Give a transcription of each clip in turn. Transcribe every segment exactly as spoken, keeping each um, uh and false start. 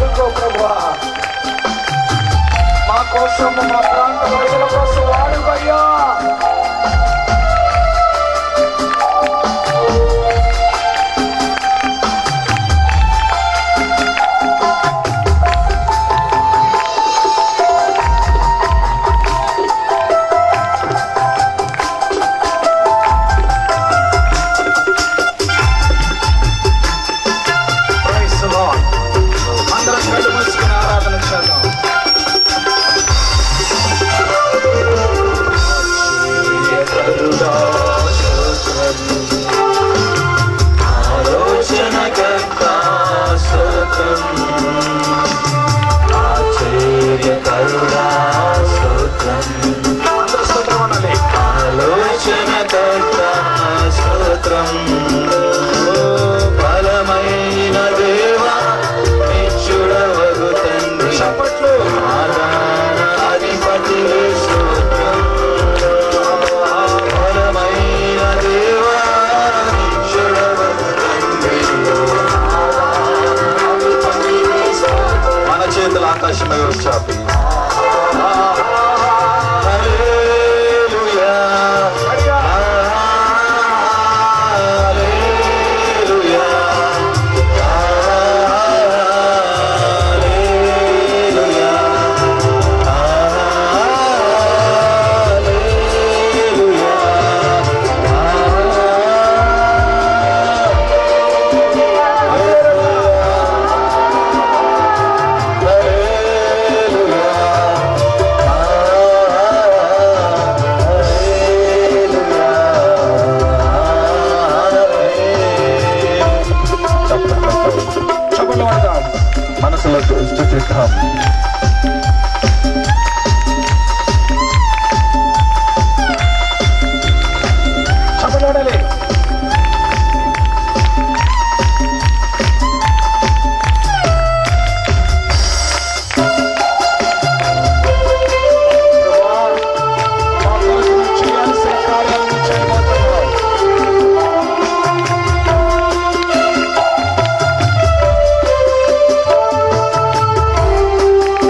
వాడుకో ప్రభువా, మా కోసం మా ప్రాంత ప్రజల కోసం వాడుకయ్యా. బలమైన దేవా నిచ్చుడవగు తండ్రి ఆరాధన అధిపతి స్తోత్రం. బలమైన దేవా నిచ్చుడవగు తండ్రి. మన చేతులు ఆకాశమై చాపి మనసులో స్థుతిద్దాం. చెప్పలాడాలి. Thank you.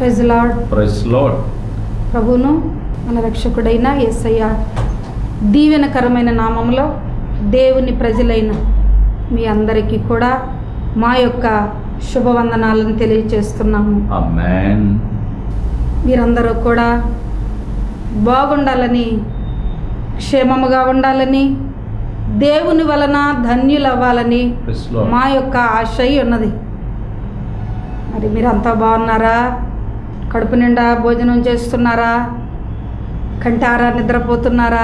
Praise lord. Praise lord. ప్రభువును మన రక్షకుడైన యేసయ్య దీవెనకరమైన నామంలో దేవుని ప్రజలైన మీ అందరికీ కూడా మా యొక్క శుభవందనాలను తెలియజేస్తున్నాము. ఆమేన్. మీరందరూ కూడా బాగుండాలని, క్షేమముగా ఉండాలని, దేవుని వలన ధన్యులవ్వాలని మా యొక్క ఆశయం ఉన్నది. మరి మీరంతా బాగున్నారా? కడుపు నిండా భోజనం చేస్తున్నారా? కంటారా నిద్రపోతున్నారా?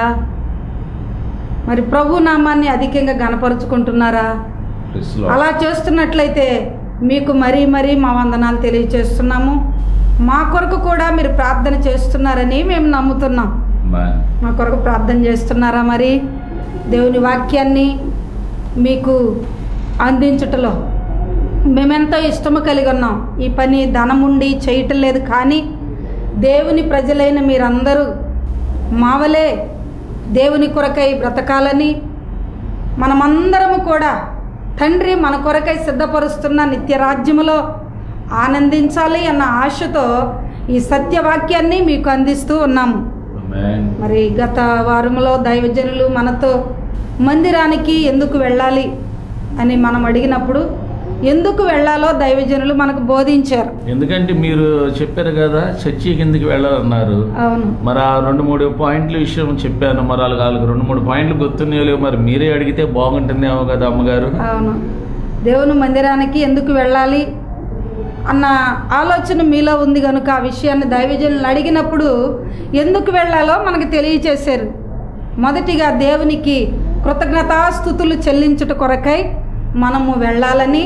మరి ప్రభు నామాన్ని అధికంగా గణపరుచుకుంటున్నారా? అలా చేస్తున్నట్లయితే మీకు మరీ మరీ మా వందనాలు తెలియజేస్తున్నాము. మా కొరకు కూడా మీరు ప్రార్థన చేస్తున్నారని మేము నమ్ముతున్నాం. మా కొరకు ప్రార్థన చేస్తున్నారా? మరి దేవుని వాక్యాన్ని మీకు అందించుటలో మేమెంతో ఇష్టము కలిగి ఉన్నాం. ఈ పని ధనముండి చేయటం లేదు, కానీ దేవుని ప్రజలైన మీరందరూ మావలే దేవుని కొరకై బ్రతకాలని, మనమందరము కూడా తండ్రి మన కొరకై సిద్ధపరుస్తున్న నిత్యరాజ్యములో ఆనందించాలి అన్న ఆశతో ఈ సత్యవాక్యాన్ని మీకు అందిస్తూ ఉన్నాము. మరి గత వారంలో దైవజనులు మనతో మందిరానికి ఎందుకు వెళ్ళాలి అని మనం అడిగినప్పుడు ఎందుకు వెళ్ళాలో దైవజనులు మనకు బోధించారు. ఎందుకంటే మీరు చెప్పారు కదా చర్చికి ఎందుకు వెళ్ళాలన్నారు. అవును. మరి ఆ రెండు మూడు పాయింట్ల విషయం చెప్పాను. మరి వాళ్ళకి రెండు మూడు పాయింట్లు గుర్తున్నాయో మరి మీరే అడిగితే బాగుంటుందేమో కదా అమ్మగారు. అవును. దేవుని మందిరానికి ఎందుకు వెళ్ళాలి అన్న ఆలోచన మీలో ఉంది కనుక ఆ విషయాన్ని దైవజనులు అడిగినప్పుడు ఎందుకు వెళ్ళాలో మనకు తెలియచేశారు. మొదటిగా దేవునికి కృతజ్ఞతాస్తుతులు చెల్లించుట కొరకై మనము వెళ్ళాలని,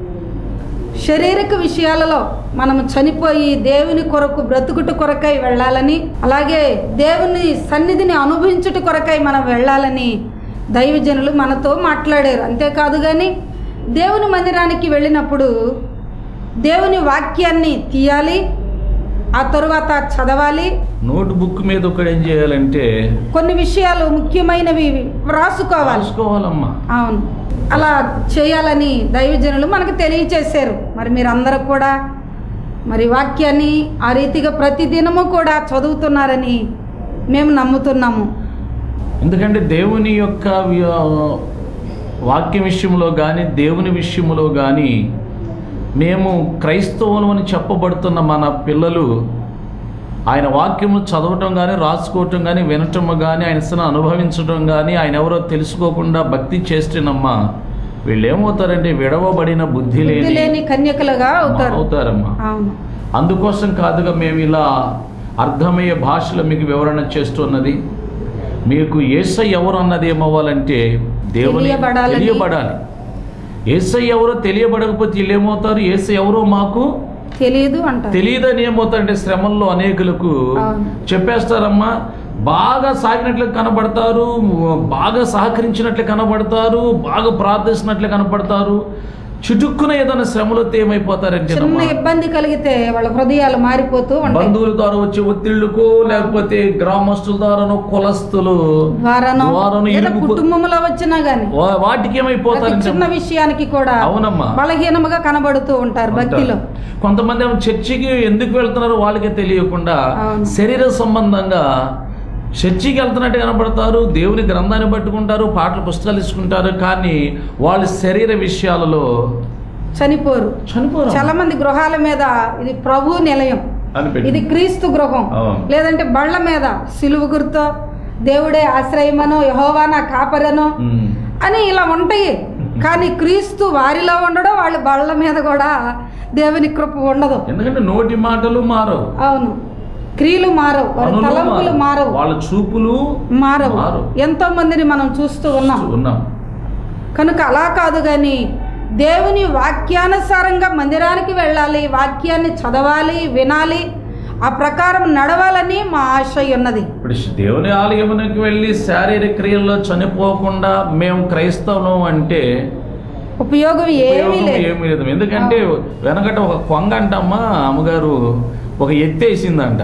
శారీరక విషయాలలో మనము చనిపోయి దేవుని కొరకు బ్రతుకుట కొరకై వెళ్ళాలని, అలాగే దేవుని సన్నిధిని అనుభవించుట కొరకై మనం వెళ్ళాలని దైవజనులు మనతో మాట్లాడారు. అంతేకాదు కానీ దేవుని మందిరానికి వెళ్ళినప్పుడు దేవుని వాక్యాన్ని తీయాలి, ఆ తరువాత చదవాలి. నోట్ బుక్ మీద ఒకటి ఏం చేయాలంటే కొన్ని విషయాలు ముఖ్యమైనవి రాసుకోవాలి. రాసుకోవాలమ్మా. అవును, అలా చేయాలని దైవజనులు మనకు తెలియచేశారు. మరి మీరందరూ కూడా మరి వాక్యాన్ని ఆ రీతిగా ప్రతిదినము కూడా చదువుతున్నారని మేము నమ్ముతున్నాము. ఎందుకంటే దేవుని యొక్క వాక్య విషయంలో కానీ దేవుని విషయంలో కానీ మేము క్రైస్తవులు అని చెప్పబడుతున్న మన పిల్లలు ఆయన వాక్యము చదవటం కానీ రాసుకోవటం కానీ వినటం కానీ ఆయన సన అనుభవించడం కానీ ఆయన ఎవరో తెలుసుకోకుండా భక్తి చేస్తేనమ్మా వీళ్ళు ఏమవుతారంటే విడవబడిన బుద్ధి లేని కన్యకలుగా అవుతారమ్మా. అందుకోసం కాదుగా మేము ఇలా అర్థమయ్యే భాషలో మీకు వివరణ చేస్తున్నది. మీకు యేసయ్య ఎవరు అన్నది ఏమవ్వాలంటే దేవుని తెలియబడాలి. యేసయ్య ఎవరో తెలియబడకపోతే వీళ్ళు ఏమవుతారు? యేసయ్య ఎవరో మాకు తెలియదు అంట. తెలియదని ఏమవుతారంటే శ్రమల్లో అనేకులకు చెప్పేస్తారమ్మా. బాగా సాగినట్లు కనబడతారు, బాగా సహకరించినట్లు కనబడతారు, బాగా ప్రార్థిస్తున్నట్లు కనబడతారు. చుట్టుక్కున ఏదైనా శ్రమలో ఏమైపోతారంటే చిన్న ఇబ్బంది కలిగితే వాళ్ళ హృదయాలు మారిపోతూ బంధువుల ద్వారా వచ్చే ఒత్తిళ్లకు, లేకపోతే గ్రామస్తుల ద్వారాను, కులస్తులు కుటుంబంలో వచ్చినా గానీ వాటికి ఏమైపోతారు? చిన్న విషయానికి కూడా అవునమ్మా బలహీనముగా కనబడుతూ ఉంటారు భక్తిలో. కొంతమంది ఏమో చర్చికి ఎందుకు వెళ్తున్నారో వాళ్ళకే తెలియకుండా శరీర సంబంధంగా చర్చికి వెళ్తున్నట్టు కనబడతారు, దేవుని గ్రంథాన్ని పట్టుకుంటారు, పాటలు పుస్తకాలు తీసుకుంటారు, కానీ వాళ్ళ శరీర విషయాలలో చనిపోరు. చనిపోరు. చాలా మంది గృహాల మీద ఇది ప్రభు నిలయం, ఇది క్రీస్తు గృహం, లేదంటే బళ్ళ మీద సిలువ గుర్తో దేవుడే ఆశ్రయమనో యెహోవా నా కాపరనో అని ఇలా ఉంటాయి. కానీ క్రీస్తు వారిలో ఉండడం, వాళ్ళ బళ్ళ మీద కూడా దేవుని కృప ఉండదు. ఎందుకంటే నోటి మాటలు మారవు. అవును, క్రియలు మారవు, వాళ్ళ తలంపులు మారవు, వాళ్ళ చూపులు మారవు. ఎంతో మందిని మనం చూస్తూ ఉన్నాం ఉన్నాం కనుక అలా కాదు. కానీ దేవుని వాక్యానుసారంగా మందిరానికి వెళ్ళాలి, వాక్యాన్ని చదవాలి, వినాలి, ఆ ప్రకారం నడవాలని మా ఆశ ఉన్నది. ఇప్పుడు దేవుని ఆలయానికి వెళ్ళి శారీరక క్రియల్లో చనిపోకుండా మేము క్రైస్తవం అంటే ఉపయోగం ఏమీ లేదు. ఎందుకంటే వెనకట ఒక కొంగ అంటమ్మా అమ్మగారు ఒక ఎత్తేసిందంట.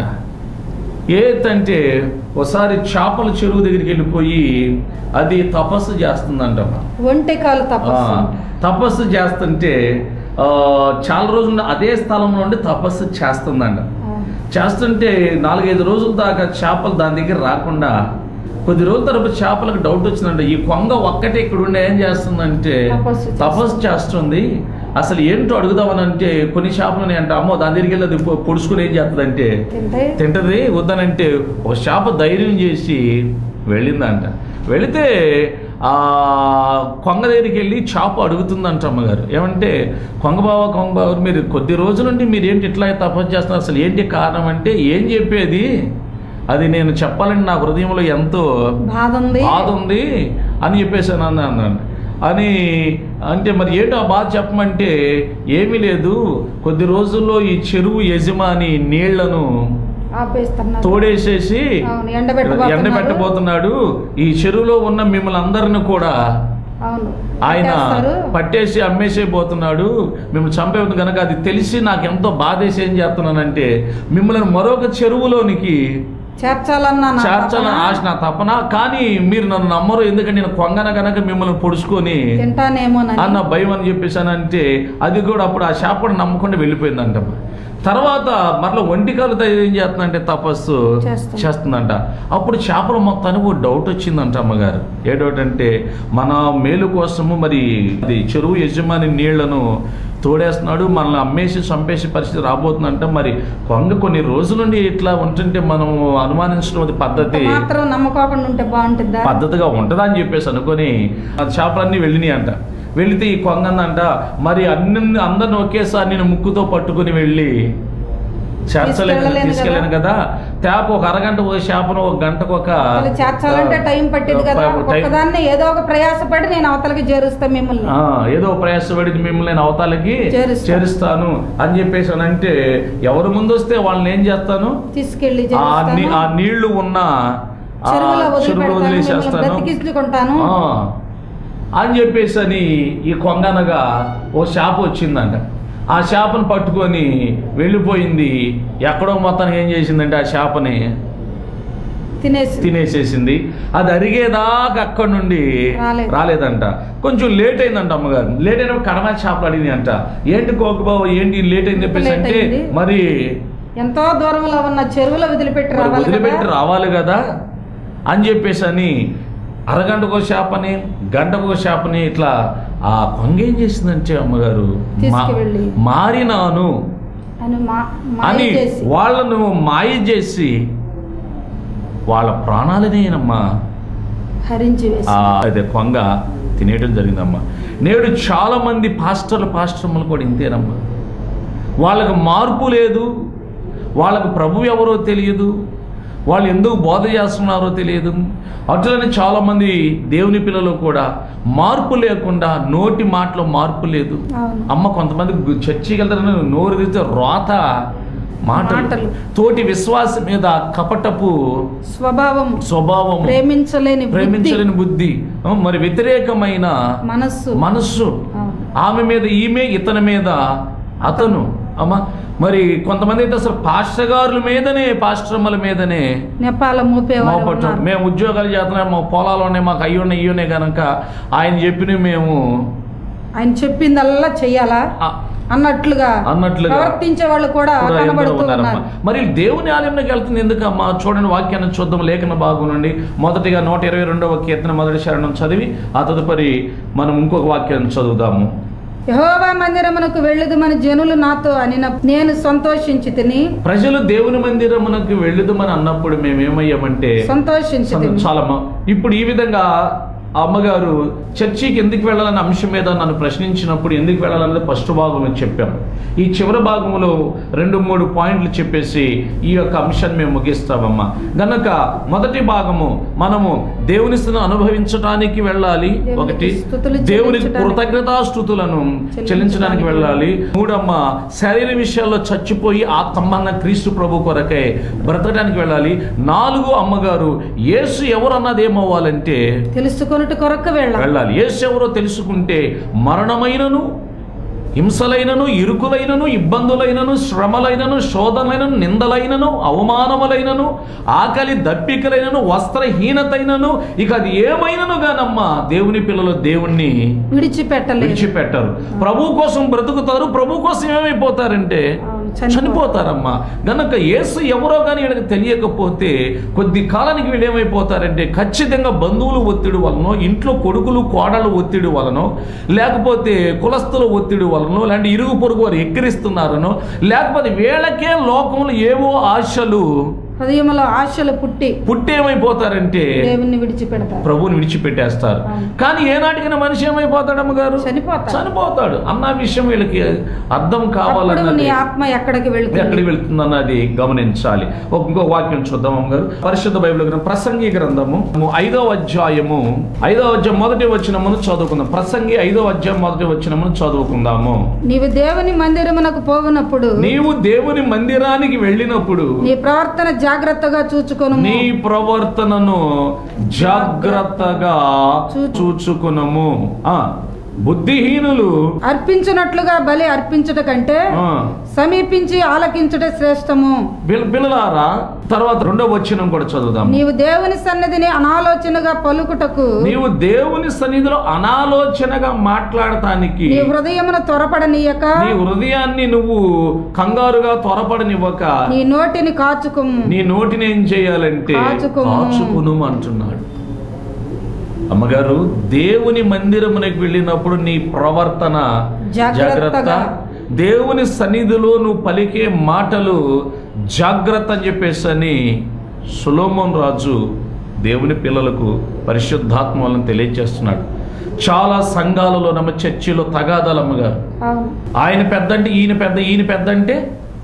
ఏతంటే ఒకసారి చేపల చెరువు దగ్గరికి వెళ్ళిపోయి అది తపస్సు చేస్తుందంటమ్మా. ఒంటెకాలు తపస్సు తపస్సు చేస్తుంటే చాలా రోజులు అదే స్థలంలో ఉండి తపస్సు చేస్తుందంట. చేస్తుంటే నాలుగైదు రోజుల దాకా చేపలు దాని దగ్గర రాకుండా కొద్ది రోజుల తర్వాత చేపలకు డౌట్ వచ్చిందంటే ఈ కొంగ ఒక్కటే ఇక్కడ ఉండి ఏం చేస్తుందంటే తపస్సు చేస్తుంది, అసలు ఏంటో అడుగుదామని అంటే కొన్ని చేపలు అంటే అమ్మో దాని దగ్గరికి వెళ్ళి అది పొడుచుకుని ఏం చేస్తుందంటే తింటది, వద్దనంటే ఒక చేప ధైర్యం చేసి వెళ్ళిందంట. వెళితే ఆ కొంగ దగ్గరికి వెళ్ళి చేప అడుగుతుందంట అమ్మగారు, ఏమంటే కొంగబావ కొంగబావ మీరు కొద్ది రోజుల నుండి మీరు ఏంటి ఇట్లా తపస్సు చేస్తున్నారు, అసలు ఏంటి కారణం అంటే ఏం చెప్పేది, అది నేను చెప్పాలని నా హృదయంలో ఎంతో బాధ ఉంది అని చెప్పేసాను అన్నాను అని అంటే మరి ఏంటో ఆ బాధ చెప్పమంటే ఏమీ లేదు, కొద్ది రోజుల్లో ఈ చెరువు యజమాని నీళ్లను తోడేసేసి ఎండబెట్టబోతున్నాడు, ఈ చెరువులో ఉన్న మిమ్మల్ని అందరిని కూడా ఆయన పట్టేసి అమ్మేసేపోతున్నాడు, మిమ్మల్ని చంపేది కనుక అది తెలిసి నాకు ఎంతో బాధేసి ఏం చేస్తున్నానంటే మిమ్మల్ని మరొక చెరువులోనికి చేర్చాలన్న చేర్చాలని ఆశ నా తపన, కానీ మీరు నన్ను నమ్మరు ఎందుకంటే నేను కొంగన కనుక మిమ్మల్ని పొడుచుకొని అన్న భయం అని చెప్పేసానంటే అది కూడా అప్పుడు ఆ చేపను నమ్మకుండా వెళ్ళిపోయిందంట. తర్వాత మరలా ఒంటికాలు ఏం చేస్తుందంటే తపస్సు చేస్తుందంట. అప్పుడు చేపల మొత్తానికి ఒక డౌట్ వచ్చిందంట అమ్మగారు. ఏ డౌట్ అంటే మన మేలు కోసము మరి అది చెరువు యజమాని నీళ్లను తోడేస్తున్నాడు, మనల్ని అమ్మేసి చంపేసి పరిస్థితి రాబోతుందంట, మరి కొంగ కొన్ని రోజుల నుండి ఇట్లా ఉంటుంటే మనం అనుమానించడం అది పద్ధతి నమ్మకోకుండా ఉంటే బాగుంటుందా పద్ధతిగా ఉంటుందా అని చెప్పేసి అనుకొని ఆ చేపలన్నీ వెళ్ళినాయి అంట. వెళితే ఈ కొంగందంట మరి అన్ని అందరిని ఒకేసారి నేను ముక్కుతో పట్టుకుని వెళ్ళి చేర్చలేను తీసుకెళ్ళాను కదా, తేప ఒక అరగంట ఒక చేపను ఒక గంటకు ఒక చేర్చాలంటే టైం పట్టింది కదా, ఒకదాన్ని ఏదో ఒక ప్రయాసపడి నేను అవతలకి చేరుస్తాను మిమ్మల్ని ఏదో ప్రయాసపడి మిమ్మల్ని నేను అవతలకి చేరుస్తాను అని చెప్పేసి అని అంటే ఎవరు ముందు వస్తే వాళ్ళని ఏం చేస్తాను తీసుకెళ్ళి ఆ నీళ్లు ఉన్న చెరువులో వదిలేసేస్తాను అని చెప్పేసి అని ఈ కొంగనగా ఓ చేప వచ్చిందంట. ఆ చేపను పట్టుకొని వెళ్ళిపోయింది. ఎక్కడో మొత్తానికి ఏం చేసిందంటే ఆ చేపని తినేసేసింది. అది అరిగేదాకా అక్కడి నుండి రాలేదంట. కొంచెం లేట్ అయిందంట అమ్మగారు. లేట్ అయినప్పుడు కడమ చేపలు అడిగింది అంట, ఏంటి కోకబాబు ఏంటి లేట్ అయింది చెప్పేసి అంటే మరి ఎంతో దూరంలో ఉన్న చెరువులో వదిలిపెట్టి వదిలిపెట్టి రావాలి కదా అని చెప్పేసి అని అరగంటకు చేపని గంటకు చేపని ఇట్లా ఆ కొంగ ఏం చేసిందంటే అమ్మగారు మారినాను అని వాళ్ళను మాయ చేసి వాళ్ళ ప్రాణాలనేనమ్మా హరించి అదే కొంగ తినేయడం జరిగిందమ్మా. నేడు చాలా మంది పాస్టర్లు పాస్టర్లు కూడా ఇంతేనమ్మా, వాళ్ళకు మార్పు లేదు, వాళ్ళకు ప్రభు ఎవరో తెలియదు, వాళ్ళు ఎందుకు బోధ చేస్తున్నారో తెలియదు. అట్లనే చాలామంది దేవుని పిల్లలు కూడా మార్పు లేకుండా నోటి మాటలో మార్పు లేదు. అమ్మ కొంతమంది చర్చికి వెళ్తారని నోరు తెరిస్తే రోత మాటలు, తోటి విశ్వాసం మీద కపటపు స్వభావం స్వభావం ప్రేమించలేని ప్రేమించలేని బుద్ధి, మరి వ్యతిరేకమైన మనస్సు మనస్సు ఆమె మీద ఈమె, ఇతని మీద అతను. అమ్మా మరి కొంతమంది అయితే అసలు పాస్టర్ గారుల మీదనే పాస్టర్మల మీదనే మోపట్టం. మేము ఉద్యోగాలు చేస్తున్నాం, మా పొలాలు ఉన్నాయి, మాకు అయ్యి ఉన్నాయి ఇయ్యున్నాయి కనుక ఆయన చెప్పిన మేము ఆయన చెప్పిందల్లా చెయ్యాలా అన్నట్లుగా అన్నట్లుగా ప్రవర్తించే వాళ్ళు కూడా కనబడుతున్నారు. మరి దేవుని ఆలయంలోకి వెళ్తుంది ఎందుకమ్మా? చూడండి వాక్యాన్ని చూద్దాం. లేఖన భాగం నుండి మొదటిగా నూట ఇరవై రెండవ కీర్తన మొదటి శరణం చదివి ఆ తదుపరి మనం ఇంకొక వాక్యాన్ని చదువుదాము. యెహోవా మందిరమునకు వెళ్ళుదుమని జనులు నాతో అనిన నేను సంతోషించి తిని. ప్రజలు దేవుని మందిరమునకు వెళ్ళుదుమని అన్నప్పుడు మేమేమయ్యామంటే సంతోషించి చాలా. ఇప్పుడు ఈ విధంగా అమ్మగారు చర్చికి ఎందుకు వెళ్ళాలనే అంశం మీద నన్ను ప్రశ్నించినప్పుడు ఎందుకు వెళ్ళాలనేది ఫస్ట్ భాగం చెప్పాను. ఈ చివరి భాగంలో రెండు మూడు పాయింట్లు చెప్పేసి ఈ యొక్క అంశాన్ని మేము ముగిస్తామమ్మా. గనక మొదటి భాగము మనము దేవుని స్థితిని అనుభవించడానికి వెళ్ళాలి. ఒకటి, దేవునికి కృతజ్ఞతాస్తుతులను చెల్లించడానికి వెళ్ళాలి. మూడమ్మ, శరీర విషయాల్లో చచ్చిపోయి ఆత్మ క్రీస్తు ప్రభు కొరకై బ్రతకడానికి వెళ్ళాలి. నాలుగు, అమ్మగారు యేసు ఎవరు అన్నది ఏమవ్వాలంటే తెలుసుకొని కొరకు వెళ్ళాలి. యేసు ఎవరో తెలుసుకుంటే మరణమైనను హింసలైనను ఇరుకులైనను ఇబ్బందులైనను శ్రమలైనను శోధనలైనను నిందలైనను అవమానములైనను ఆకలి దప్పికలైనను వస్త్రహీనతైనను ఇక అది ఏమైనను గానమ్మా దేవుని పిల్లలు దేవుణ్ణి విడిచిపెట్టలేరు విడిచిపెట్టరు. ప్రభు కోసం బ్రతుకుతారు. ప్రభు కోసం ఏమైపోతారంటే చనిపోతారమ్మా. గనక యేసు ఎవరో కానీ వీళ్ళకి తెలియకపోతే కొద్ది కాలానికి వీళ్ళు ఏమైపోతారంటే ఖచ్చితంగా బంధువులు ఒత్తిడి వలనో, ఇంట్లో కొడుకులు కోడలు ఒత్తిడి వలనో, లేకపోతే కులస్తుల ఒత్తిడి వలనో, లేదంటే ఇరుగు పొరుగు వారు ఎక్కిరిస్తున్నారనో, లేకపోతే వీళ్ళకే లోకంలో ఏవో ఆశలు హృదయంలో ఆశలు పుట్టి పుట్టి ఏమైపోతారంటే దేవుని విడిచిపెడతారు, ప్రభువుని విడిచిపెట్టేస్తారు. కానీ ఏనాటికైనా మనిషి ఏమైపోతాడమ్మ గారు? చనిపోతాడు చనిపోతాడు అన్న విషయం వీళ్ళకి అర్థం కావాలన్నది. ఆత్మ ఎక్కడికి వెళ్తుంది ఎక్కడికి వెళ్తుంది అన్నది గమనించాలి. ఇంకో వాక్యం చూద్దాం అమ్మ గారు. పరిశుద్ధ బైబిల్ గ్రంథం ప్రసంగి గ్రంథము ఐదవ అధ్యాయము ఐదవ అధ్యాయం మొదటి వచనమును చదువుకుందాం. ప్రసంగి ఐదవ అధ్యాయం మొదటి వచనమును చదువుకుందాము. నీవు దేవుని మందిరమునకు పోవునప్పుడు నీవు దేవుని మందిరానికి వెళ్ళినప్పుడు నీ ప్రవర్తన జాగ్రత్తగా చూచుకొను, నీ ప్రవర్తనను జాగ్రత్తగా చూచుకొనుము. ఆ బుద్ధిహీనులు అర్పించినట్లుగా బలి అర్పించుట కంటే సమీపించి ఆలకించుట శ్రేష్టము. పిల్లలారా, తర్వాత రెండో వచనం కూడా చదువుదాం. నీవు దేవుని సన్నిధిని అనాలోచనగా పలుకుటకు నీవు దేవుని సన్నిధిలో అనాలోచనగా మాట్లాడటానికి నీ హృదయమును త్వరపడనీయక నీ హృదయాన్ని నువ్వు కంగారుగా త్వరపడనివ్వక నీ నోటిని కాచుకుము. నీ నోటిని ఏం చేయాలంటే కాచుకును అంటున్నాడు. అమ్మగారు, దేవుని మందిరమునకు వెళ్ళినప్పుడు నీ ప్రవర్తన జాగ్రత్త, దేవుని సన్నిధిలో నువ్వు పలికే మాటలు జాగ్రత్త అని చెప్పేసి అని సొలొమోను రాజు దేవుని పిల్లలకు పరిశుద్ధాత్మ వలన తెలియజేస్తున్నాడు. చాలా సంఘాలలో నమ్మ చర్చిలో తగాదాలు అమ్మగారు. ఆయన పెద్ద అంటే ఈయన పెద్ద, ఈయన పెద్ద అంటే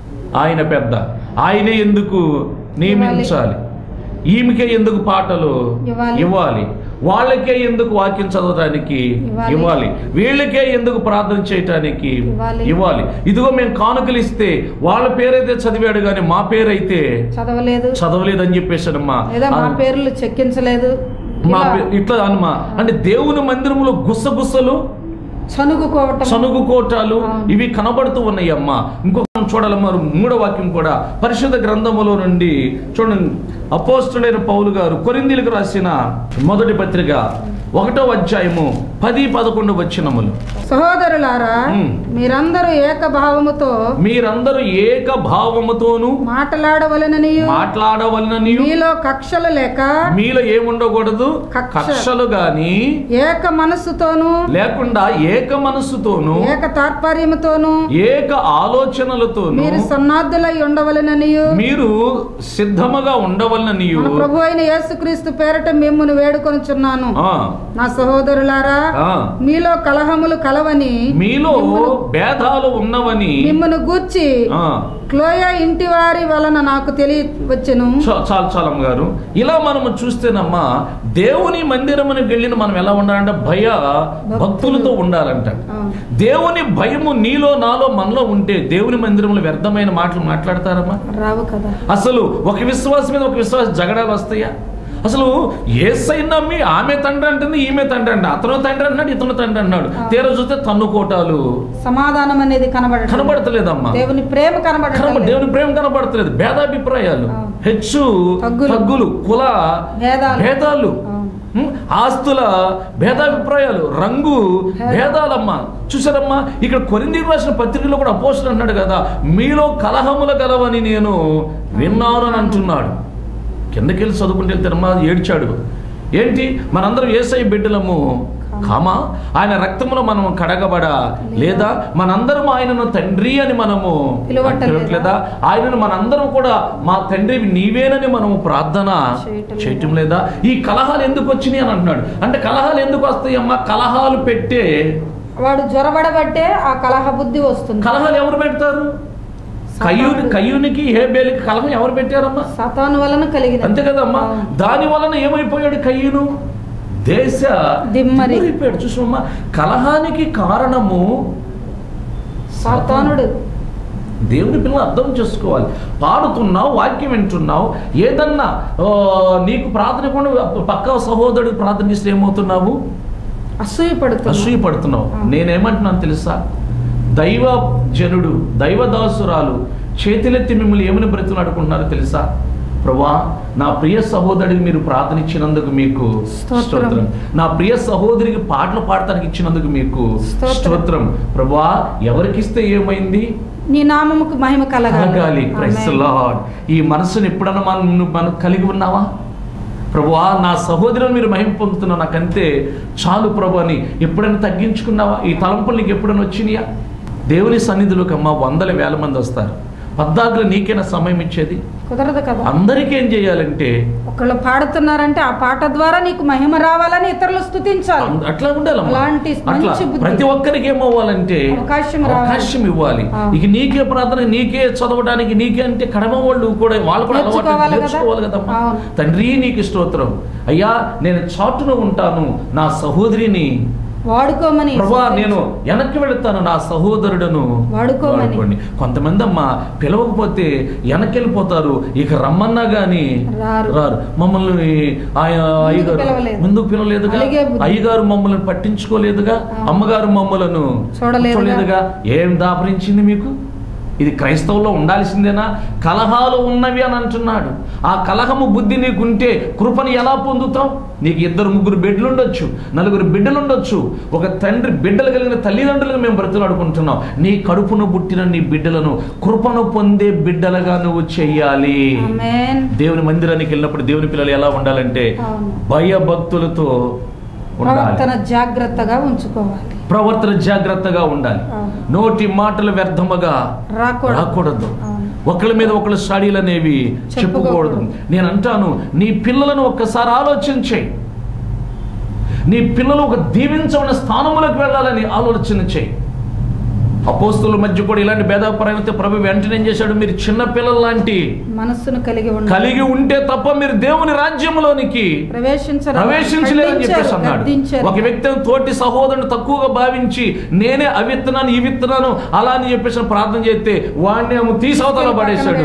ఆయన పెద్ద, ఆయనే ఎందుకు నియమించాలి, ఈమెకే ఎందుకు పాటలు ఇవ్వాలి, వాళ్ళకే ఎందుకు వాక్యం చదవడానికి ఇవ్వాలి, వీళ్ళకే ఎందుకు ప్రార్థన చేయటానికి ఇవ్వాలి. ఇదిగో మేము కానుకలు ఇస్తే వాళ్ళ పేరైతే చదివాడు కానీ మా పేరైతే చదవలేదు చదవలేదు అని చెప్పేసాడమ్మా. మా పేర్లు చెక్కించలేదు మా ఇట్లా అనమా. అంటే దేవుని మందిరంలో గుసగుసలు, చనుగుకోవటం, చనుగుకోటాలు ఇవి కనబడుతూ ఉన్నాయి అమ్మా. ఇంకొక చూడాలమ్మా, మూడో వాక్యం కూడా పరిశుద్ధ గ్రంథములో నుండి చూడండి. అపోస్తుడైన పౌలు గారు కొరింథీయులకు రాసిన మొదటి పత్రిక ఒకటో అధ్యాయము పది పదకొండు వచనములు. సహోదరులారా, మీరందరూ ఏక భావముతో మీరందరూ ఏక భావముతోను మాట్లాడవలననియు మాట్లాడవలననియు మీలో కక్షలు లేక మీలో ఏముండకూడదు, కక్షలు గాని ఏక మనస్సుతోను లేకుండా ఏక మనస్సుతోను ఏక తాత్పర్యముతోను ఏక ఆలోచనలతోను మీరు సన్నాద్ధులై ఉండవలననియు మీరు సిద్ధముగా ఉండవలననియు ప్రభు అయిన యేసుక్రీస్తు పేరట మిమ్మును వేడుకొనుచున్నాను. నా సహోదరులారా, మీలో కలహములు కలవని, మీలో భేదాలు ఉన్నవని మిమ్మును గూర్చి క్లోయ ఇంటి వారి వలన నాకు తెలియవచ్చును. చాలా చాలా గారు, ఇలా మనము చూస్తేనమ్మా దేవుని మందిరమునికి వెళ్ళిన మనం ఎలా ఉండాలంటే భయ భక్తులతో ఉండాలంట. దేవుని భయము నీలో నాలో మనలో ఉంటే దేవుని మందిరంలో వ్యర్థమైన మాటలు మాట్లాడతారమ్మా? రావు కదా. అసలు ఒక విశ్వాసం మీద ఒక విశ్వాసం జగడాలు వస్తాయా? అసలు యేసై నమ్మి ఆమె తండ్రి అంటుంది, ఈమె తండ్రి అంటే అతను తండ్రి అన్నాడు, ఇతను తండ్రి అన్నాడు. తీరా చూస్తే తన్నుకోటాలు, సమాధానం అనేది కనబడ కనబడతలేదమ్మా. దేవుని ప్రేమ కనబడ దేవుని ప్రేమ కనబడతలేదు. భేదాభిప్రాయాలు, హెచ్చు తగ్గులు, కుల భేదాలు, ఆస్తుల భేదాభిప్రాయాలు, రంగు భేదాలమ్మా. చూసారమ్మా, ఇక్కడ కొరింథీయులకు రాసిన పత్రికలో కూడా అపోస్తలుడు అన్నాడు కదా, మీలో కలహముల గలవని నేను విన్నాను అని అంటున్నాడు. కిందకెళ్ళి చదువుకుంటే వెళ్తారమ్మా, ఏడ్చాడు. ఏంటి, మనందరం యేసయ్య బిడ్డలము కామా? ఆయన రక్తంలో మనం కడగబడా లేదా? మనందరం ఆయనను తండ్రి అని మనము పిలవట్లేదా? ఆయనను మనందరం కూడా మా తండ్రి నీవేనని మనము ప్రార్థన చేయటం లేదా? ఈ కలహాలు ఎందుకు వచ్చినాయి అని అంటున్నాడు. అంటే కలహాలు ఎందుకు వస్తాయమ్మా? కలహాలు పెట్టే వాడు జ్వరబడబట్టే ఆ కలహ బుద్ధి వస్తుంది. కలహాలు ఎవరు పెడతారు? కయ్యూని కయ్యూనికి హేబేలుకి కలహం ఎవరు పెట్టారమ్మా? సాతాను వలన కలిగింది, అంతే కదమ్మా. దాని వలన ఏమైపోయాడు కయ్యూను? దేశ దిమ్మరిపోయాడు. చూసమ్మా, కలహానికి కారణము సాతానుడు. దేవుని పిల్లలు అర్థం చేసుకోవాలి. పాడుతున్నావు, వాక్యం వింటున్నావు, ఏదన్నా నీకు ప్రార్థన కూడా పక్క సహోదరుడికి ప్రార్థన చేస్తే ఏమవుతున్నావు? అసూయపడుతున్నావు అసూయపడుతున్నావు నేనేమంటున్నాను తెలుసా? దైవ జనుడు, దైవదాసురాలు చేతులెత్తి మిమ్మల్ని ఏమని బ్రతులాడుకుంటున్నారో తెలుసా? ప్రభువా నా ప్రియ సహోదరుడికి మీరు ప్రార్థన ఇచ్చినందుకు మీకు స్తోత్రం, నా ప్రియ సహోదరికి పాటలు పాడటానికి ఇచ్చినందుకు మీకు స్తోత్రం. ప్రభువా ఎవరికి ఇస్తే ఏమైంది, నీ నామముకు మహిమ కలగాలి. Praise the lord. ఈ మనసును ఎప్పుడన్నా మనం మనం కలిగి ఉన్నావా? ప్రభువా నా సహోదరుని మీరు మహిమ పొందుతున్నావు, నాకంతే చాలు ప్రభు అని ఎప్పుడైనా తగ్గించుకున్నావా? ఈ తలంపులు నీకు ఎప్పుడైనా వచ్చినాయా? దేవుని సన్నిధిలోకి అమ్మ వందల వేల మంది వస్తారు, పద్దాకులు నీకైనా సమయం ఇచ్చేది కుదరదు కదా. అందరికీ ఏం చేయాలంటే, ఒకళ్ళు పాడుతున్నారంటే ఆ పాట ద్వారా నీకు మహిమ రావాలని ఇతరులు స్తుతించాలి, అట్లా ఉండాలి. అలాంటి అట్లా ప్రతి ఒక్కరికి ఏమవ్వాలంటే అవకాశం అవకాశం ఇవ్వాలి. ఇక నీకే ప్రార్థన, నీకే చదవడానికి, నీకే అంటే కడమ వాళ్ళు కూడా వాళ్ళు కూడా అలవాటు నేర్చుకోవాలి కదమ్మా. తండ్రి నీకు స్తోత్రం అయ్యా, నేను చాటున ఉంటాను, నా సహోదరిని వాడుకోమని, ప్రభా నేను వెనక్కి వెళుతాను, నా సహోదరుడును వాడుకోమని. కొంతమంది అమ్మ పిలవకపోతే వెనక్కి వెళ్ళిపోతారు, ఇక రమ్మన్నా గాని రారు. మమ్మల్ని అయ్యగారు ముందుకు పిలవలేదుగా, అయ్యగారు మమ్మల్ని పట్టించుకోలేదుగా, అమ్మగారు మమ్మలను చూడలేదుగా. ఏం దాపరించింది మీకు? ఇది క్రైస్తవుల్లో ఉండాల్సిందేనా? కలహాలు ఉన్నవి అని అంటున్నాడు. ఆ కలహము బుద్ధి నీకుంటే కృపను ఎలా పొందుతావు? నీకు ఇద్దరు ముగ్గురు బిడ్డలు ఉండొచ్చు, నలుగురు బిడ్డలు ఉండొచ్చు, ఒక తండ్రి బిడ్డలు కలిగిన తల్లిదండ్రులుగా మేము బ్రతులాడుకుంటున్నాం. నీ కడుపును పుట్టిన నీ బిడ్డలను కృపను పొందే బిడ్డలుగా నువ్వు చెయ్యాలి. దేవుని మందిరానికి వెళ్ళినప్పుడు దేవుని పిల్లలు ఎలా ఉండాలంటే భయభక్తులతో ప్రవర్తన జాగ్రత్తగా ఉంచుకోవాలి, ప్రవర్తన జాగ్రత్తగా ఉండాలి. నోటి మాటలు వ్యర్థముగా రాకూడదు, ఒకళ్ళ మీద ఒకళ్ళ సాడీలు అనేవి చెప్పుకూడదు. నేను అంటాను, నీ పిల్లలను ఒక్కసారి ఆలోచించే, నీ పిల్లలు ఒక దీవించబడిన స్థానములకు వెళ్ళాలని ఆలోచన చేయి. అపోస్తుల మధ్య కూడా ఇలాంటి భేదాపరైతే ప్రభు వెంటనే ఏం చేశాడు? మీరు చిన్న పిల్లల లాంటి మనస్సును కలిగి కలిగి ఉంటే తప్ప మీరు దేవుని రాజ్యంలోనికి ప్రవేశించలేదని చెప్పేసి అన్నాడు. ఒక వ్యక్తి తోటి సహోదరుని తక్కువగా భావించి నేనే అవి విత్తనాను ఈ విత్తనాను అలా అని చెప్పేసి ప్రార్థన చేస్తే వాడిని ఏమో తీసవతల పడేశాడు.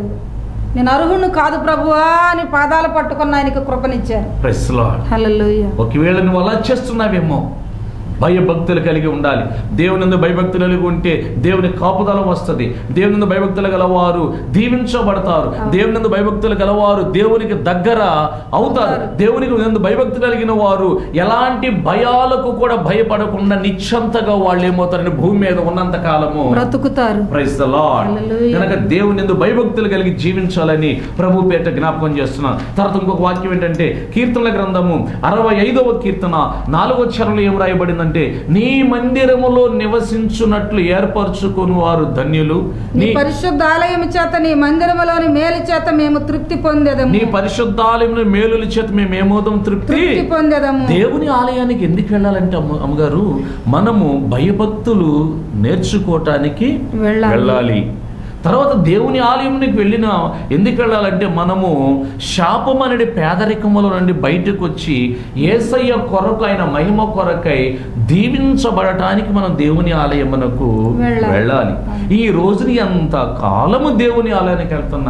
నేను అర్హును కాదు ప్రభువా అని పాదాలు పట్టుకున్న ఆయనకు కృపనిచ్చారు. Praise lord. హల్లెలూయా. ఒకవేళ నువ్వు అలా చేస్తున్నావేమో, భయభక్తులు కలిగి ఉండాలి. దేవుని భయభక్తులు కలిగి ఉంటే దేవుని కాపుదల వస్తుంది. దేవుని భయభక్తులు గలవారు దీవించబడతారు. దేవుని భయభక్తులు గలవారు దేవునికి దగ్గర అవుతారు. దేవునికి భయభక్తి కలిగిన వారు ఎలాంటి భయాలకు కూడా భయపడకుండా నిశ్చంతగా వాళ్ళు ఏమవుతారని భూమి మీద ఉన్నంత కాలము బ్రతుకుతారు. Praise the lord. కనుక దేవుని భయభక్తులు కలిగి జీవించాలని ప్రభు పేట జ్ఞాపకం చేస్తున్నాను. తర్వాత ఇంకొక వాక్యం ఏంటంటే, కీర్తనల గ్రంథము అరవై ఐదవ కీర్తన నాలుగో చరణంలో ఏం రాయబడింది అంటే, నీ మందిరములో నివసించున్నట్లు ఏర్పరచుకుని వారు ధన్యులు. నీ పరిశుద్ధాలయము చేత నీ మందిరములోని మేలు చేత మేము తృప్తి పొందేదము. నీ పరిశుద్ధాలయములో మేలుల చేత మేము ఏమోదం తృప్తి పొందేదము. దేవుని ఆలయానికి ఎందుకు వెళ్ళాలంటే అమ్మ అమ్మగారు, మనము భయభక్తులు నేర్చుకోవటానికి వెళ్ళాలి. తర్వాత దేవుని ఆలయానికి వెళ్ళిన ఎందుకు వెళ్ళాలంటే, మనము శాపం అనే పేదరికముల నుండి బయటకు వచ్చి యేసయ్య కొరకు, ఆయన మహిమ కొరకై దీవించబడటానికి మనం దేవుని ఆలయమునకు వెళ్ళాలి. ఈ రోజుని అంత కాలము దేవుని ఆలయానికి వెళ్తున్నా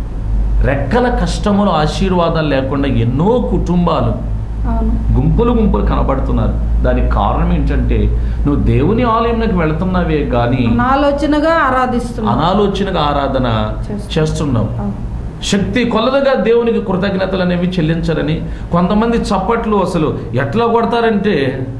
రెక్కల కష్టములు ఆశీర్వాదాలు లేకుండా ఎన్నో కుటుంబాలు గుంపులు గుంపులు కనబడుతున్నారు. దానికి కారణం ఏంటంటే, నువ్వు దేవుని ఆలయంలోకి వెళుతున్నావే గాని అనాలోచనగా ఆరాధిస్తున్నావు, అనాలోచనగా ఆరాధన చేస్తున్నావు. శక్తి కొలదగా దేవునికి కృతజ్ఞతలు అనేవి చెల్లించరని కొంతమంది చప్పట్లు అసలు ఎట్లా కొడతారంటే,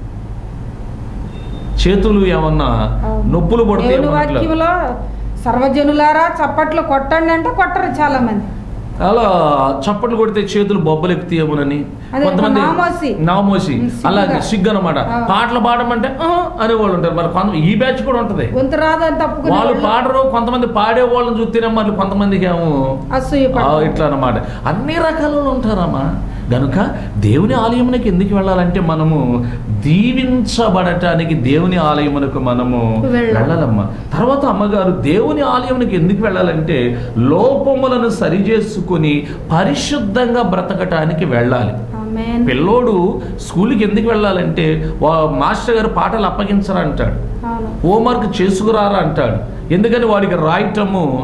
చేతులు ఏమన్నా నొప్పులు పడితే సర్వజనులారా చప్పట్లు కొట్టండి అంటే కొట్టరు చాలా మంది. అలా చప్పట్లు కొడితే చేతులు బొబ్బలు ఎక్కుతాయేమోనని కొంతమంది నామోసి అలాగే సిగ్గు అనమాట. పాటలు పాడమంటే అనేవాళ్ళు ఉంటారు. మరి కొంత ఈ బ్యాచ్ కూడా ఉంటది, వాళ్ళు పాడరు. కొంతమంది పాడే వాళ్ళని చూస్తేనే మళ్ళీ కొంతమందికి ఏమో ఇట్లా అన్నమాట. అన్ని రకాలలో ఉంటారమ్మా. గనుక దేవుని ఆలయమునకు ఎందుకు వెళ్ళాలంటే, మనము దీవించబడటానికి దేవుని ఆలయమునకు మనము వెళ్ళాలమ్మా. తర్వాత అమ్మగారు, దేవుని ఆలయమునకు ఎందుకు వెళ్ళాలంటే, లోపములను సరిచేసుకుని పరిశుద్ధంగా బ్రతకటానికి వెళ్ళాలి. పిల్లోడు స్కూల్కి ఎందుకు వెళ్ళాలంటే, మాస్టర్ గారు పాటలు అప్పగించరా అంటాడు, హోంవర్క్ చేసుకురారా అంటాడు. ఎందుకని వాడికి రాయటము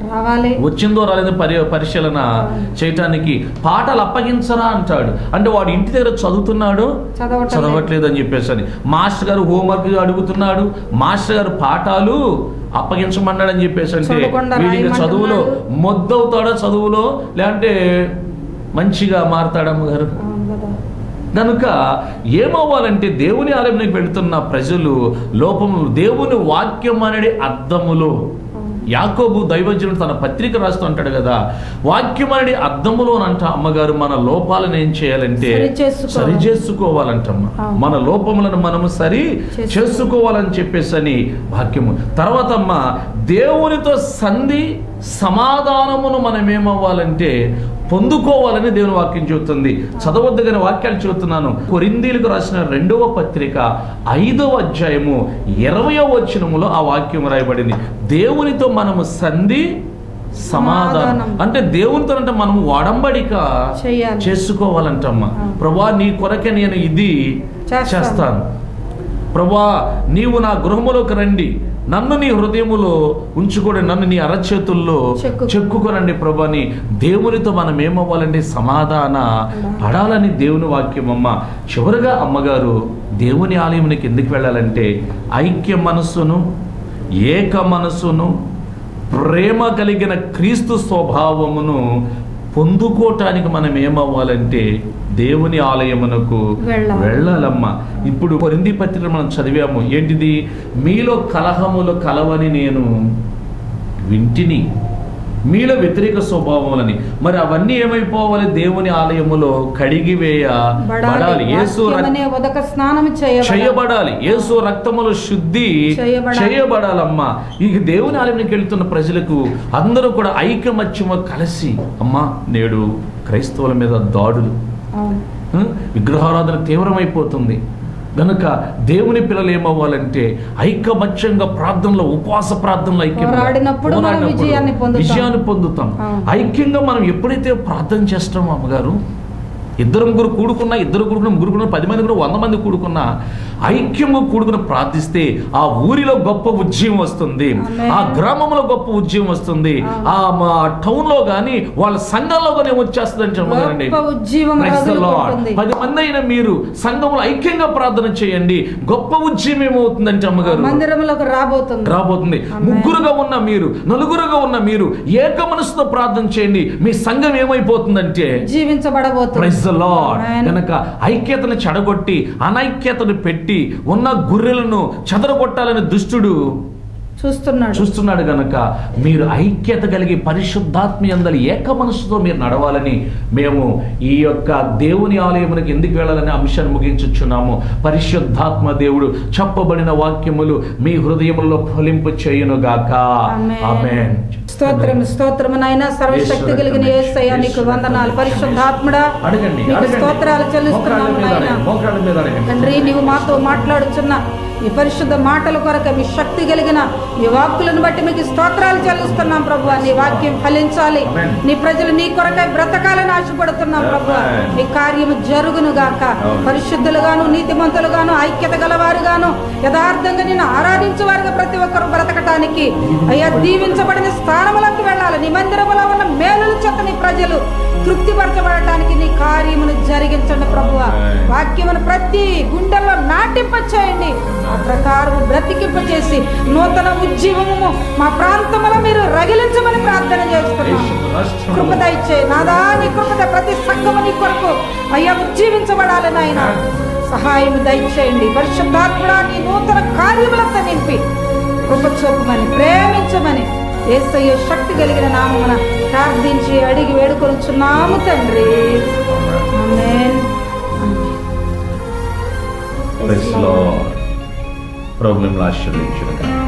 రావాలి, వచ్చిందో రాలేదో పరి పరిశీలన చేయటానికి. పాఠాలు అప్పగించరా అంటాడు. అంటే వాడు ఇంటి దగ్గర చదువుతున్నాడు, చదవట్లేదు అని చెప్పేసి అని. మాస్టర్ గారు హోంవర్క్ అడుగుతున్నాడు, మాస్టర్ గారు పాఠాలు అప్పగించమన్నాడు అని చెప్పేసి అంటే వీడికి చదువులో మొద్దవుతాడా, చదువులో లేదంటే మంచిగా మారతాడా అమ్మగారు? కనుక ఏమవ్వాలంటే దేవుని ఆలయంలోకి వెళుతున్న ప్రజలు లోపము దేవుని వాక్యం అనేది అర్థములో, యాకోబు దైవజనుడు తన పత్రిక రాస్తూ అంటాడు కదా, వాక్యం అనేది అర్థములోనంట అమ్మగారు మన లోపాలను ఏం చేయాలంటే సరి చేసుకోవాలంటమ్మ. మన లోపములను మనము సరి చేసుకోవాలని చెప్పేసి అని వాక్యము. తర్వాత అమ్మ దేవునితో సంధి సమాధానమును మనం ఏమవ్వాలంటే పొందుకోవాలని దేవుని వాక్యం చెబుతుంది. చదవద్దగిన వాక్యాలు చెబుతున్నాను. కొరింథీయులకు రాసిన రెండవ పత్రిక ఐదవ అధ్యాయము ఇరవయవ వచనములో ఆ వాక్యం రాయబడింది. దేవునితో మనము సంధి సమాధానం అంటే దేవునితో అంటే మనము ఒడంబడిక చేసుకోవాలంటమ్మా. ప్రభువా నీ కొరకే నేను ఇది చేస్తాను, ప్రభువా నీవు నా గృహములోకి రండి, నన్ను నీ హృదయములో ఉంచుకోండి, నన్ను నీ అరచేతుల్లో చెక్కుకోనండి ప్రభుని. దేవునితో మనం ఏమవ్వాలంటే సమాధాన పడాలని దేవుని వాక్యం అమ్మ. చివరిగా అమ్మగారు దేవుని ఆలయానికి ఎందుకు వెళ్ళాలంటే ఐక్య మనస్సును, ఏక మనస్సును, ప్రేమ కలిగిన క్రీస్తు స్వభావమును పొందుకోవటానికి మనం ఏమవ్వాలంటే దేవుని ఆలయమునకు వెళ్ళాలమ్మా. ఇప్పుడు కొరింథీ పత్రిక మనం చదివాము. ఏంటిది? మీలో కలహములు కలవని నేను వింటిని, మీలో వ్యతిరేక స్వభావములని. మరి అవన్నీ ఏమైపోవాలి? దేవుని ఆలయములో కడిగివేయబడాలి, యేసు చేయబడాలి, యేసు రక్తములో శుద్ధి చేయబడాలమ్మా. ఇక దేవుని ఆలయానికి వెళ్తున్న ప్రజలకు అందరూ కూడా ఐకమత్యము కలిసి, అమ్మా నేడు క్రైస్తవుల మీద దాడులు, విగ్రహారాధన తీవ్రమైపోతుంది గనుక దేవుని పిల్లలు ఏమవ్వాలంటే ఐకమత్యంగా ప్రార్థనలో, ఉపవాస ప్రార్థనలో ఐక్యం విజయాన్ని పొందుతాం. ఐక్యంగా మనం ఎప్పుడైతే ప్రార్థన చేస్తామో అమ్మగారు, ఇద్దరు ముగ్గురు కూడుకున్నా, ఇద్దరు కూడుకున్న ముగ్గురు కూడుకున్న, పది మంది కూడా, వంద మంది కూడుకున్నా ఐక్యంగా కూడుకుని ప్రార్థిస్తే ఆ ఊరిలో గొప్ప ఉద్యమం వస్తుంది, ఆ గ్రామంలో గొప్ప ఉద్యమం వస్తుంది, ఆ టౌన్ లో గానీ వాళ్ళ సంఘంలో కానీ వచ్చేస్తుంది అని చెప్పండి. పది మంది అయినా మీరు సంఘంలో ఐక్యంగా ప్రార్థన చేయండి, గొప్ప ఉద్యమం ఏమవుతుందంటే అమ్మగారు మందిరంలోకి రాబోతుంది రాబోతుంది ముగ్గురుగా ఉన్న మీరు, నలుగురుగా ఉన్న మీరు ఏక మనసుతో ప్రార్థన చేయండి, మీ సంఘం ఏమైపోతుందంటే జీవించబడబోతుంది. కనుక ఐక్యతను చెడగొట్టి అనైక్యతను పెట్టి ఉన్న గుర్రెలను చెదరగొట్టాలని దుష్టుడు చూస్తున్నాడు చూస్తున్నాడు గనక మీరు ఐక్యత కలిగి పరిశుద్ధాత్మ యందలి ఏక మనసుతో మీరు నడవాలని మేము ఈ యొక్క దేవుని ఆలయమునకు ఎందుకు వెళ్ళాలని అంశాన్ని ముగించుచున్నాము. పరిశుద్ధాత్మ దేవుడు చెప్పబడిన వాక్యములు మీ హృదయములో ఫలింపు చేయును గాక. ఆమేన్. స్తోత్రం స్తోత్రం నాయన, సర్వశక్తి కలిగిన యేసయ్యా నీకు వందనాలు. పరిశుద్ధాత్ముడా అడగండి, నీకు స్తోత్రాలు చెల్లిస్తున్నాము నాయన. తండ్రి నీవు మాతో మాట్లాడుచున్న ఈ పరిశుద్ధ మాటల కొరకు, మీ శక్తి కలిగిన మీ వాక్కులను బట్టి మీకు స్తోత్రాలు చెల్లిస్తున్నాం ప్రభువా. నీ వాక్యం ఫలించాలి, నీ ప్రజలు నీ కొరకై బ్రతకాలని ఆశపడుతున్నాం ప్రభువా. మీ కార్యము జరుగును గాక. పరిశుద్ధులుగాను, నీతిమంతులుగాను, ఐక్యత గలవారుగాను, యథార్థంగా నిన్ను ఆరాధించేవారుగా ప్రతి ఒక్కరు బ్రతకటానికి అయ్యా దీవించబడిన స్థానములకు వెళ్ళాలి. నీ మందిరములో ఉన్న మేలుల చేత నీ ప్రజలు తృప్తిపరచబడటానికి నీ కార్యమును జరిగించండి ప్రభువా. వాక్యమును ప్రతి గుండెల్లో నాటింప చేయండి, ఆ ప్రకారం బ్రతికింపచేసి నూతన ఉజ్జీవము మా ప్రాంతంలో మీరు రగిలించమని ప్రార్థన చేస్తున్నాం. కృప దయచేయి నాదా, నీ కృపద ప్రతి సంఘము నీ కొరకు అయ్యా ఉజ్జీవించబడాలని ఆయన సహాయం దయచేయండి. పరిశుద్ధాత్ముడా నీ నూతన కార్యములతో నింపి కృప చూపమని, ప్రేమించమని యేసయ్య శక్తి కలిగిన నామమున ప్రార్థించి అడిగి వేడుకొనుచున్నాము తండ్రి. ఆమేన్. ప్రభువును ఆశీర్వదించును గాక.